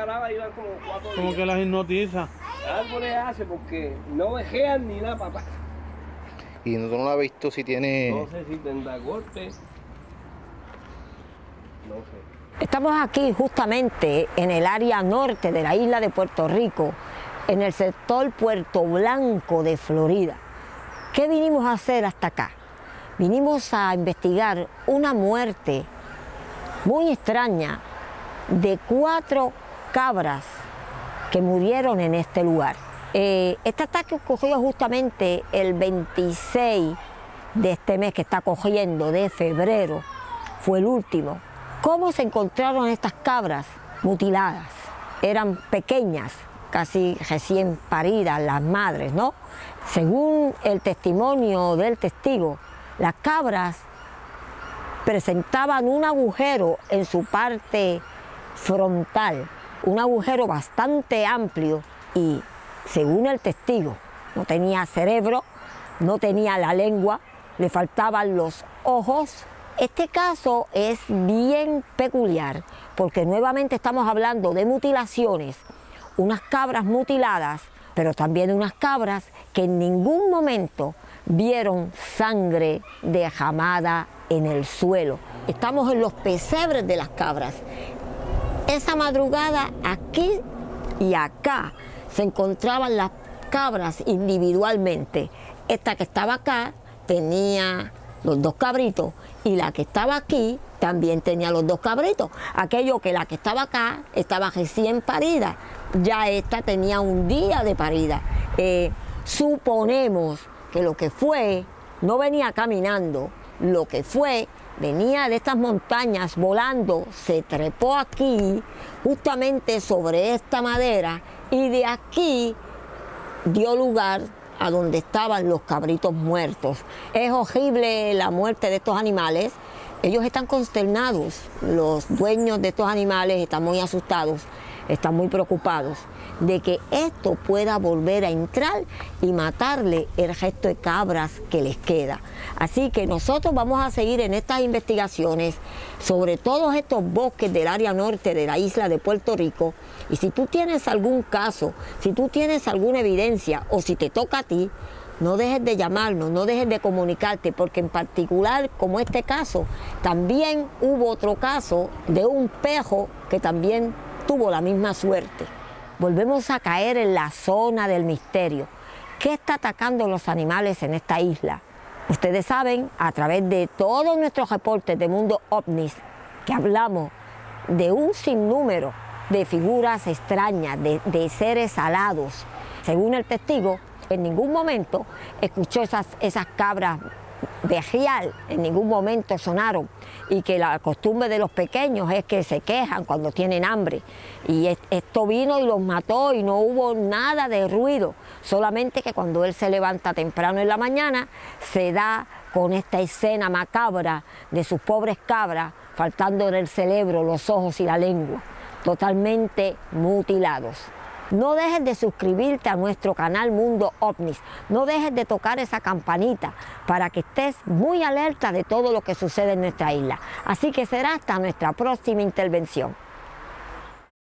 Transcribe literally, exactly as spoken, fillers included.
paraba iban como cuatro días. Como que las hipnotiza. Algo le hace porque no vejean ni nada, papá. Y no, no la ha visto si tiene... No sé si tendrá golpe. No sé. Estamos aquí justamente en el área norte de la isla de Puerto Rico, en el sector Puerto Blanco de Florida. ¿Qué vinimos a hacer hasta acá? Vinimos a investigar una muerte muy extraña de cuatro cabras que murieron en este lugar. Eh, este ataque ocurrió justamente el veintiséis de este mes que está cogiendo, de febrero, fue el último. ¿Cómo se encontraron estas cabras mutiladas? Eran pequeñas, casi recién paridas las madres, ¿no? Según el testimonio del testigo, las cabras presentaban un agujero en su parte frontal, un agujero bastante amplio y, según el testigo, no tenía cerebro, no tenía la lengua, le faltaban los ojos. Este caso es bien peculiar porque nuevamente estamos hablando de mutilaciones, unas cabras mutiladas, pero también unas cabras que en ningún momento vieron sangre derramada en el suelo. Estamos en los pesebres de las cabras. Esa madrugada aquí y acá se encontraban las cabras individualmente. Esta que estaba acá tenía los dos cabritos y la que estaba aquí también tenía los dos cabritos. Aquello que la que estaba acá estaba recién parida, ya esta tenía un día de parida. Eh, suponemos que lo que fue, no venía caminando, lo que fue, venía de estas montañas volando, se trepó aquí, justamente sobre esta madera, y de aquí dio lugar a donde estaban los cabritos muertos. Es horrible la muerte de estos animales. Ellos están consternados, los dueños de estos animales están muy asustados, están muy preocupados de que esto pueda volver a entrar y matarle el resto de cabras que les queda. Así que nosotros vamos a seguir en estas investigaciones sobre todos estos bosques del área norte de la isla de Puerto Rico, y si tú tienes algún caso, si tú tienes alguna evidencia o si te toca a ti, no dejes de llamarnos, no dejes de comunicarte, porque en particular, como este caso, también hubo otro caso de un pejo que también tuvo la misma suerte. Volvemos a caer en la zona del misterio. ¿Qué está atacando los animales en esta isla? Ustedes saben, a través de todos nuestros reportes de Mundo OVNIS, que hablamos de un sinnúmero de figuras extrañas, de, de seres alados. Según el testigo, en ningún momento escuchó esas, esas cabras vejial, en ningún momento sonaron, y que la costumbre de los pequeños es que se quejan cuando tienen hambre, y esto vino y los mató y no hubo nada de ruido, solamente que cuando él se levanta temprano en la mañana se da con esta escena macabra de sus pobres cabras faltando en el cerebro, los ojos y la lengua, totalmente mutilados. No dejes de suscribirte a nuestro canal Mundo OVNIS, no dejes de tocar esa campanita para que estés muy alerta de todo lo que sucede en nuestra isla. Así que será hasta nuestra próxima intervención.